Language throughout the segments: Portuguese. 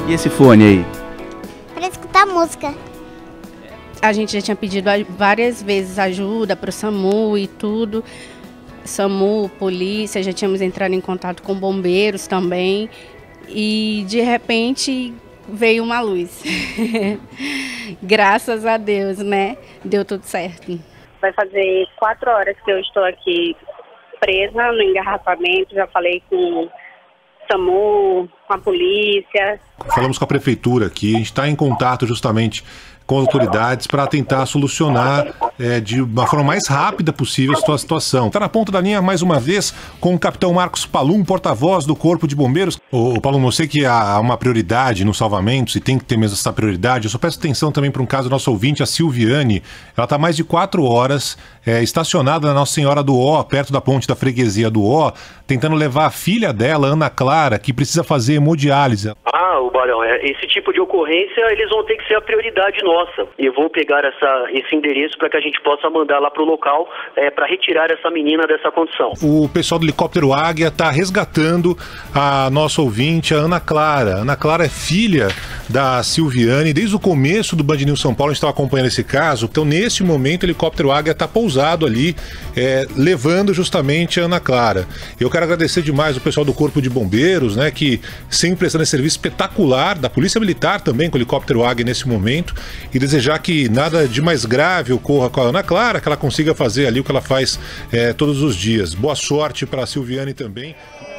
E esse fone aí? Para escutar música. A gente já tinha pedido várias vezes ajuda para o SAMU e tudo. SAMU, polícia, já tínhamos entrado em contato com bombeiros também. E de repente veio uma luz. Graças a Deus, né? Deu tudo certo. Vai fazer 4 horas que eu estou aqui presa no engarrafamento. Já falei com o SAMU, com a polícia. Falamos com a prefeitura aqui, a gente está em contato justamente com as autoridades para tentar solucionar de uma forma mais rápida possível a situação. Está na ponta da linha mais uma vez com o capitão Marcos Palum, porta-voz do Corpo de Bombeiros. Ô Palum, eu sei que há uma prioridade nos salvamentos e tem que ter mesmo essa prioridade. Eu só peço atenção também para um caso do nosso ouvinte, a Silviane. Ela está mais de 4 horas estacionada na Nossa Senhora do Ó, perto da ponte da freguesia do Ó, tentando levar a filha dela, Ana Clara, que precisa fazer hemodiálise. O Barão, esse tipo de ocorrência, eles vão ter que ser a prioridade nossa. Eu vou pegar esse endereço para que a gente possa mandar lá para o local para retirar essa menina dessa condição. O pessoal do helicóptero Águia está resgatando a nossa ouvinte, a Ana Clara. Ana Clara é filha da Silviane. Desde o começo do Band News São Paulo a gente estava acompanhando esse caso. Então, nesse momento, o helicóptero Águia está pousado ali, levando justamente a Ana Clara. Eu quero agradecer demais o pessoal do Corpo de Bombeiros, né, que sempre prestando esse serviço espetacular, da Polícia Militar também com o helicóptero Águia nesse momento, e desejar que nada de mais grave ocorra com a Ana Clara, que ela consiga fazer ali o que ela faz todos os dias. Boa sorte para a Silviane também.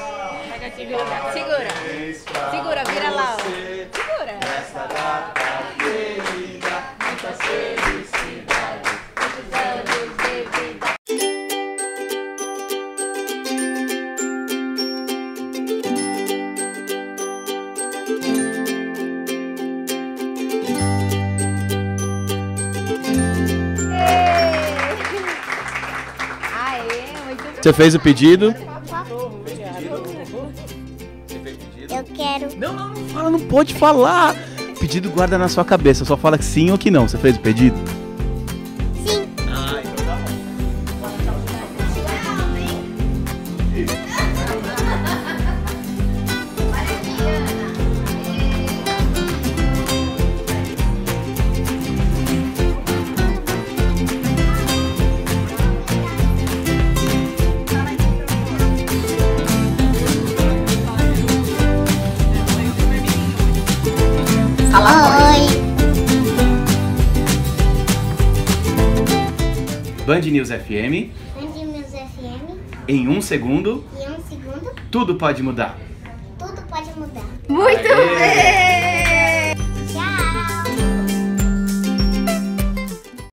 Segura, vira lá. Segura. Você fez o pedido? Eu quero. Não fala, não pode falar. O pedido guarda na sua cabeça, só fala que sim ou que não. Você fez o pedido? Sim. Então tá bom. Oi. Band News FM. Band News FM. Em 1 segundo, Em 1 segundo, tudo pode mudar. tudo pode mudar. Muito